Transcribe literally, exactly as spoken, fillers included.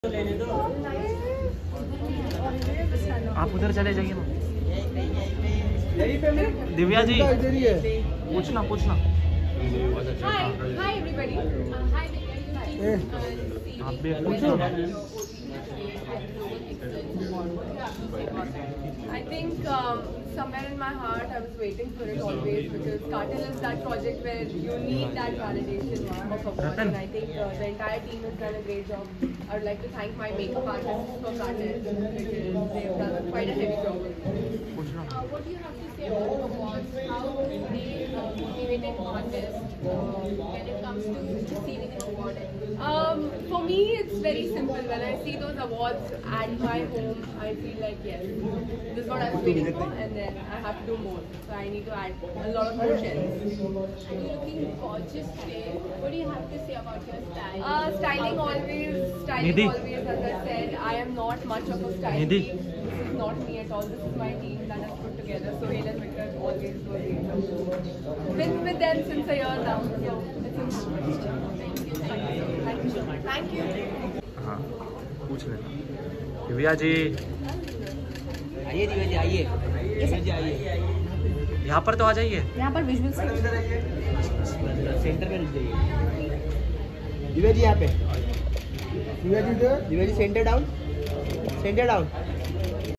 आप उधर चले जाइए ना। दिव्या जी पूछना पूछना। आप भी पूछो। I think um, somewhere in my heart I was waiting for it always, because Cartel is that project where you need that validation of award, and I think uh, the entire team has done a great job. I would like to thank my makeup artists for Cartel, because they've done quite a heavy job. Uh, what do you have to say about the awards? How they uh, motivated artists uh, when it comes to receiving an award? Um, for me, it's very simple. When I see those awards at my home, I feel like, yes, this is what I was waiting for, and then I have to do more. So I need to add a lot of more shells. You're looking gorgeous today. What do you have to say about your style? Uh, styling always, styling Nidhi. always, as I said, I am not much of a style Nidhi. team. This is not me at all. This is my team that has put together. So Hale and Victor always do a great job. Been with them since a year now. So it's important. Thank you. Thank you so much. Thank you. हाँ पूछ लेना। दिव्या जी आइए दिव्या जी आइए दिव्या जी आइए यहाँ पर तो आ जाइए। यहाँ पर विजुअल सेंटर में रुक जाइए। दिव्या जी यहाँ पे Divya ji Divya ji centre down centre down